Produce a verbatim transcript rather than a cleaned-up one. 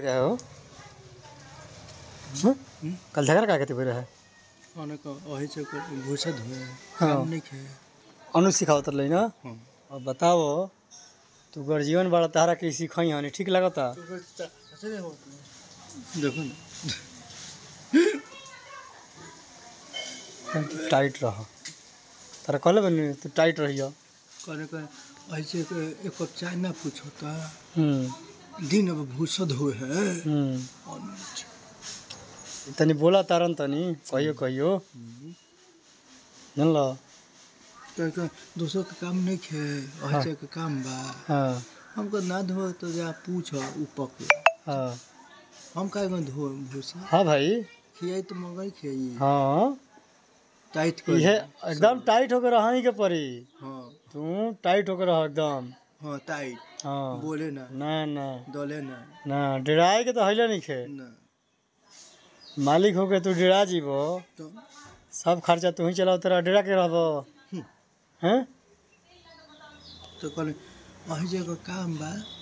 रहे हो हम्म? कल झगड़ा का कहते रहे अने को ओही से को भूसा धोए हाँ। काम नहीं खे अनु सिखावत रही ना हां और बताओ तू गर जीवन बड़ा तारा के सिखाई हनी ठीक लगता देखो ना टाइट रह तारा कहले बनी तू टाइट रहियो करे को ऐसे के एक कप चाय ना पूछता हम्म दिन अब भूसा धोए है हम्म तनी बोला तारन तनी कहियो कहियो जानल तो का दूसरा का काम नहीं खे ऐसे के काम बा हाँ हमको ना धो तो जा पूछ ऊपर हाँ हम काहे को धो भूसा हाँ भाई खियाई तो मगई खियाई हाँ टाइट कर ये एकदम टाइट होकर रहाई के पड़ी हां तू टाइट होकर रह एकदम हां टाइट हाँ बोले ना ना ना डले ना ना डराए के तो हइले नहीं खे ना मालिक होके तू डरा जीबो तो सब खर्चा तू ही चलाओ तेरा डरा के रहबो हैं तो कल वही जगह काम बा